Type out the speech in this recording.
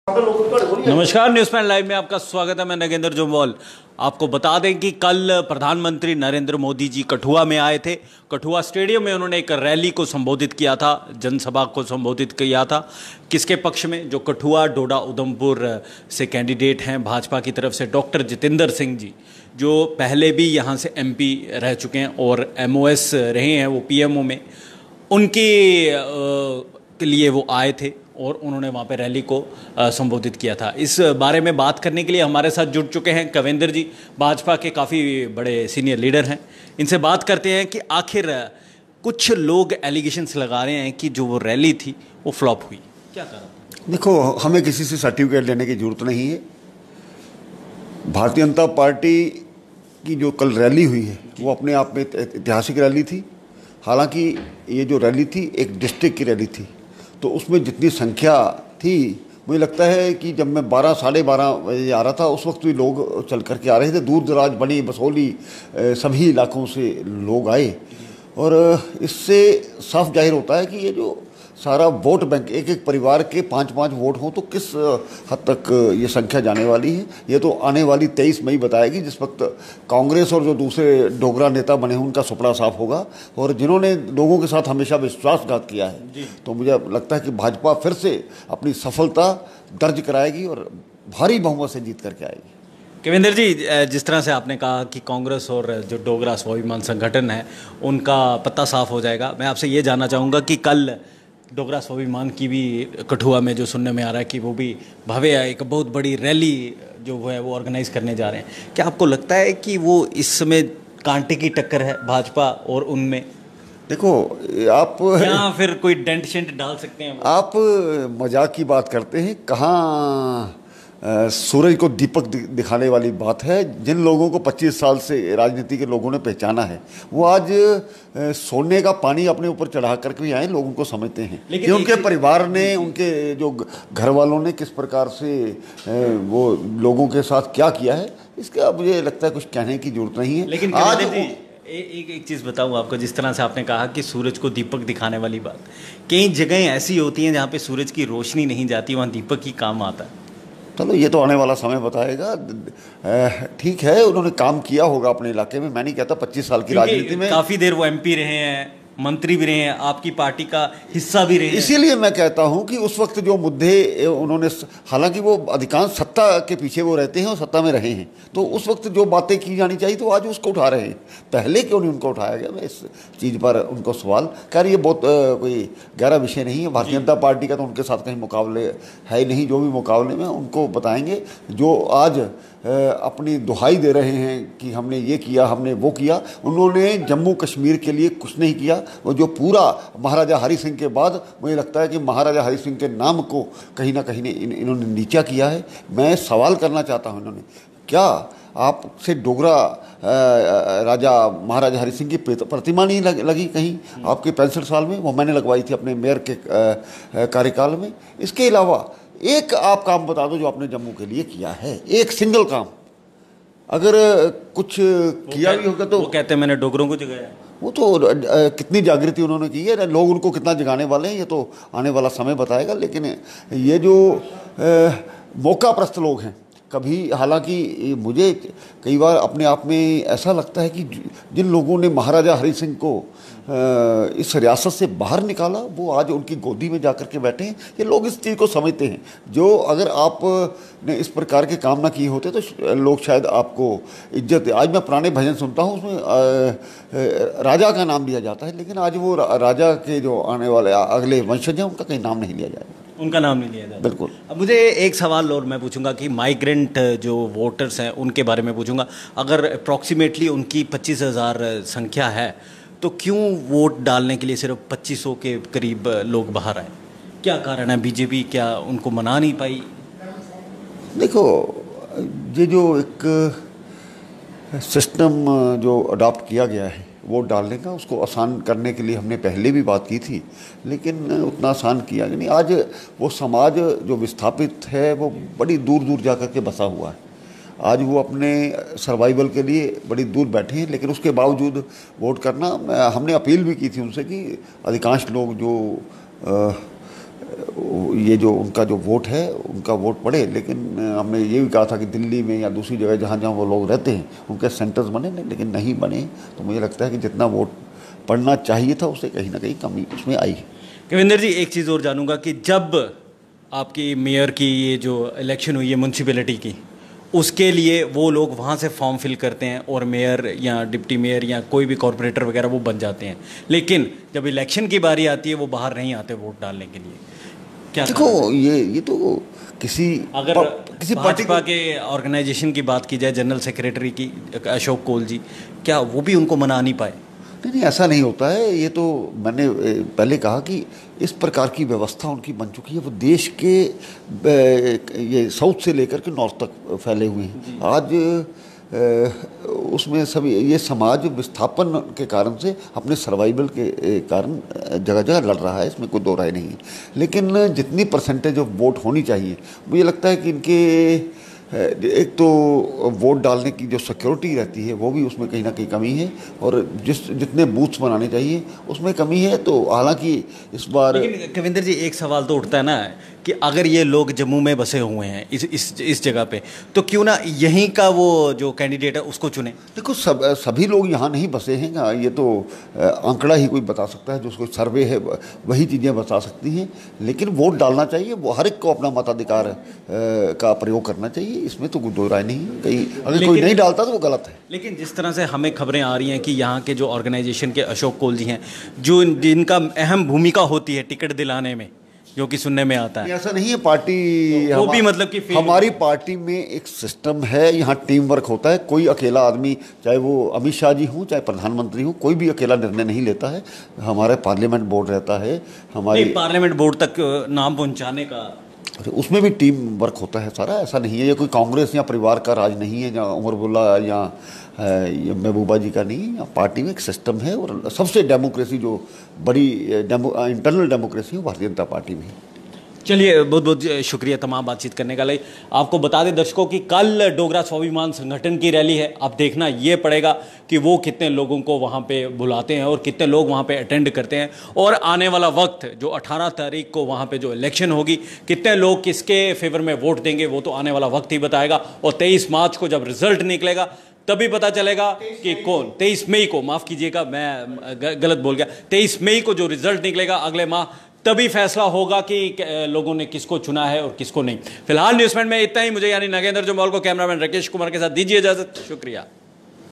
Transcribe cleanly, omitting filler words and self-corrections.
नमस्कार, news pan live में आपका स्वागत है। मैं नगेंद्र जुम्वाल। आपको बता दें कि कल प्रधानमंत्री नरेंद्र मोदी जी कठुआ में आए थे। कठुआ स्टेडियम में उन्होंने एक रैली को संबोधित किया था, जनसभा को संबोधित किया था। किसके पक्ष में? जो कठुआ डोडा उधमपुर से कैंडिडेट हैं भाजपा की तरफ से, डॉक्टर जितेंद्र सिंह जी, जो पहले भी यहाँ से MP रह चुके हैं और MOS रहे हैं, वो PMO में, उनके के लिए वो आए थे और उन्होंने वहाँ पे रैली को संबोधित किया था। इस बारे में बात करने के लिए हमारे साथ जुड़ चुके हैं कविंदर जी, भाजपा के काफ़ी बड़े सीनियर लीडर हैं। इनसे बात करते हैं कि आखिर कुछ लोग एलिगेशंस लगा रहे हैं कि जो वो रैली थी वो फ्लॉप हुई, क्या कारण? देखो, हमें किसी से सर्टिफिकेट लेने की जरूरत नहीं है। भारतीय जनता पार्टी की जो कल रैली हुई है वो अपने आप में ऐतिहासिक रैली थी। हालांकि ये जो रैली थी एक डिस्ट्रिक्ट की रैली थी, तो उसमें जितनी संख्या थी, मुझे लगता है कि जब मैं 12 साढ़े 12 बजे आ रहा था उस वक्त भी लोग चल करके आ रहे थे। दूर दराज, बनी, बसोली, सभी इलाकों से लोग आए और इससे साफ जाहिर होता है कि ये जो सारा वोट बैंक, एक एक परिवार के 5-5 वोट हों तो किस हद तक ये संख्या जाने वाली है, ये तो आने वाली 23 मई बताएगी, जिस वक्त कांग्रेस और जो दूसरे डोगरा नेता बने हैं उनका सुपड़ा साफ होगा। और जिन्होंने लोगों के साथ हमेशा विश्वासघात किया है, तो मुझे लगता है कि भाजपा फिर से अपनी सफलता दर्ज कराएगी और भारी बहुमत से जीत करके आएगी। कविंदर जी, जिस तरह से आपने कहा कि कांग्रेस और जो डोगरा स्वाभिमान संगठन है उनका पत्ता साफ हो जाएगा, मैं आपसे ये जानना चाहूँगा कि कल डोगरा स्वाभिमान की भी कठुआ में जो सुनने में आ रहा है कि वो भी भव्य एक बहुत बड़ी रैली जो है वो ऑर्गेनाइज करने जा रहे हैं, क्या आपको लगता है कि वो इस समय कांटे की टक्कर है भाजपा और उनमें? देखो, आप या फिर कोई डेंट शेंट डाल सकते हैं? आप मजाक की बात करते हैं। कहाँ सूरज को दीपक दिखाने वाली बात है। जिन लोगों को 25 साल से राजनीति के लोगों ने पहचाना है, वो आज सोने का पानी अपने ऊपर चढ़ा करके भी आए, लोग उनको समझते हैं कि उनके परिवार ने, उनके जो घर वालों ने किस प्रकार से वो लोगों के साथ क्या किया है, इसका मुझे लगता है कुछ कहने की जरूरत नहीं है। लेकिन आज एक चीज़ बताऊं आपको, जिस तरह से आपने कहा कि सूरज को दीपक दिखाने वाली बात, कई जगह ऐसी होती हैं जहाँ पे सूरज की रोशनी नहीं जाती, वहाँ दीपक ही काम आता है। चलो, ये तो आने वाला समय बताएगा। ठीक है, उन्होंने काम किया होगा अपने इलाके में। मैं नहीं कहता 25 साल की राजनीति में काफ़ी देर वो MP रहे हैं, मंत्री भी रहे हैं, आपकी पार्टी का हिस्सा भी रहे हैं। इसीलिए मैं कहता हूं कि उस वक्त जो मुद्दे उन्होंने, हालांकि वो अधिकांश सत्ता के पीछे वो रहते हैं और सत्ता में रहे हैं, तो उस वक्त जो बातें की जानी चाहिए तो आज उसको उठा रहे हैं। पहले क्यों नहीं उनको उठाया गया? मैं इस चीज़ पर उनको सवाल कर, ये बहुत कोई गहरा विषय नहीं है। भारतीय जनता पार्टी का तो उनके साथ कहीं मुकाबले है ही नहीं। जो भी मुकाबले में उनको बताएंगे, जो आज अपनी दुहाई दे रहे हैं कि हमने ये किया, हमने वो किया, उन्होंने जम्मू कश्मीर के लिए कुछ नहीं किया। वो जो पूरा महाराजा हरि सिंह के बाद, मुझे लगता है कि महाराजा हरि सिंह के नाम को कहीं ना कहीं इन्होंने नीचा किया है। मैं सवाल करना चाहता हूँ, इन्होंने क्या आपसे डोगरा राजा महाराजा हरि सिंह की प्रतिमा नहीं लगी कहीं आपके 65 साल में? वो मैंने लगवाई थी अपने मेयर के कार्यकाल में। इसके अलावा एक आप काम बता दो जो आपने जम्मू के लिए किया है, एक सिंगल काम, अगर कुछ किया भी होगा तो। वो कहते हैं मैंने डोगरों को जगाया। वो तो कितनी जागृति उन्होंने की है, लोग उनको कितना जगाने वाले हैं ये तो आने वाला समय बताएगा। लेकिन ये जो मौकाप्रस्त लोग हैं, कभी, हालांकि मुझे कई बार अपने आप में ऐसा लगता है कि जिन लोगों ने महाराजा हरि सिंह को इस रियासत से बाहर निकाला, वो आज उनकी गोदी में जाकर के बैठे हैं। ये लोग इस चीज़ को समझते हैं। जो अगर आप ने इस प्रकार के काम ना किए होते तो लोग शायद आपको इज्जत, आज मैं पुराने भजन सुनता हूँ, उसमें राजा का नाम लिया जाता है, लेकिन आज वो राजा के जो आने वाले अगले वंशज हैं उनका कहीं नाम नहीं लिया जाएगा, उनका नाम नहीं लिया जाएगा। बिल्कुल। अब मुझे एक सवाल और मैं पूछूंगा कि माइग्रेंट जो वोटर्स हैं उनके बारे में पूछूंगा। अगर अप्रॉक्सीमेटली उनकी 25,000 संख्या है, तो क्यों वोट डालने के लिए सिर्फ 2500 के करीब लोग बाहर आए? क्या कारण है? बीजेपी क्या उनको मना नहीं पाई? देखो, ये जो एक सिस्टम जो अडॉप्ट किया गया है वोट डालने का, उसको आसान करने के लिए हमने पहले भी बात की थी, लेकिन उतना आसान किया नहीं। आज वो समाज जो विस्थापित है वो बड़ी दूर दूर जा कर के बसा हुआ है। आज वो अपने सर्वाइवल के लिए बड़ी दूर बैठे हैं, लेकिन उसके बावजूद वोट करना, हमने अपील भी की थी उनसे कि अधिकांश लोग जो ये जो उनका जो वोट है उनका वोट पड़े। लेकिन हमने ये भी कहा था कि दिल्ली में या दूसरी जगह जहाँ जहाँ वो लोग रहते हैं उनके सेंटर्स बने, लेकिन नहीं बने। तो मुझे लगता है कि जितना वोट पड़ना चाहिए था उससे कहीं ना कहीं कमी उसमें आई। कविंदर जी, एक चीज़ और जानूंगा कि जब आपकी मेयर की ये जो इलेक्शन हुई है म्यूनसिपैलिटी की, उसके लिए वो लोग वहाँ से फॉर्म फिल करते हैं और मेयर या डिप्टी मेयर या कोई भी कॉरपोरेटर वगैरह वो बन जाते हैं, लेकिन जब इलेक्शन की बारी आती है वो बाहर नहीं आते वोट डालने के लिए। क्या देखो, ये तो किसी किसी भाजपा के ऑर्गेनाइजेशन की बात की जाए, जनरल सेक्रेटरी की अशोक कोल जी, क्या वो भी उनको मना नहीं पाए? नहीं, ऐसा नहीं होता है। ये तो मैंने पहले कहा कि इस प्रकार की व्यवस्था उनकी बन चुकी है। वो देश के ये साउथ से लेकर के नॉर्थ तक फैले हुए हैं। आज उसमें सभी ये समाज विस्थापन के कारण से अपने सर्वाइवल के कारण जगह जगह लड़ रहा है, इसमें कोई दो राय नहीं है। लेकिन जितनी परसेंटेज ऑफ वोट होनी चाहिए, मुझे लगता है कि इनके एक तो वोट डालने की जो सिक्योरिटी रहती है वो भी उसमें कहीं ना कहीं कमी है, और जितने बूथ्स बनाने चाहिए उसमें कमी है। तो हालांकि इस बार, लेकिन कविंदर जी, एक सवाल तो उठता है ना कि अगर ये लोग जम्मू में बसे हुए हैं इस जगह पे, तो क्यों ना यहीं का वो जो कैंडिडेट है उसको चुने? देखो, सभी लोग यहाँ नहीं बसे हैं। ये तो आंकड़ा ही कोई बता सकता है, जो उसको सर्वे है वही चीज़ें बता सकती हैं। लेकिन वोट डालना चाहिए, वो हर एक को अपना मताधिकार का प्रयोग करना चाहिए, इसमें तो कोई दो राय नहीं है। कहीं अगर कोई नहीं डालता तो वो गलत है। लेकिन जिस तरह से हमें खबरें आ रही हैं कि यहाँ के जो ऑर्गेनाइजेशन के अशोक कोल जी हैं, जिनका अहम भूमिका होती है टिकट दिलाने में, जो कि सुनने में आता है, ऐसा नहीं है। पार्टी तो वो भी मतलब कि हमारी पार्टी में एक सिस्टम है, यहाँ टीम वर्क होता है। कोई अकेला आदमी, चाहे वो अमित शाह जी हों चाहे प्रधानमंत्री हों, कोई भी अकेला निर्णय नहीं लेता है। हमारा पार्लियामेंट बोर्ड रहता है, हमारी पार्लियामेंट बोर्ड तक नाम पहुँचाने का, उसमें भी टीम वर्क होता है सारा। ऐसा नहीं है ये कोई कांग्रेस या परिवार का राज नहीं है, जहाँ उमर अब्दुल्ला या महबूबा जी का नहीं है। पार्टी में एक सिस्टम है, और सबसे डेमोक्रेसी जो बड़ी इंटरनल डेमोक्रेसी है भारतीय जनता पार्टी में। चलिए, बहुत बहुत शुक्रिया तमाम बातचीत करने का लिए। आपको बता दें दर्शकों कि कल डोगरा स्वाभिमान संगठन की रैली है। अब देखना ये पड़ेगा कि वो कितने लोगों को वहाँ पे बुलाते हैं और कितने लोग वहाँ पे अटेंड करते हैं, और आने वाला वक्त जो 18 तारीख को वहाँ पे जो इलेक्शन होगी, कितने लोग किसके फेवर में वोट देंगे वो तो आने वाला वक्त ही बताएगा। और 23 मार्च को जब रिजल्ट निकलेगा तभी पता चलेगा कि कौन, 23 मई को, माफ़ कीजिएगा मैं गलत बोल गया, 23 मई को जो रिजल्ट निकलेगा अगले माह, तभी फैसला होगा कि लोगों ने किसको चुना है और किसको नहीं। फिलहाल न्यूज़पॉइंट में इतना ही। मुझे यानी नगेंद्र जम्वाल को, कैमरामैन राकेश कुमार के साथ दीजिए इजाजत। शुक्रिया।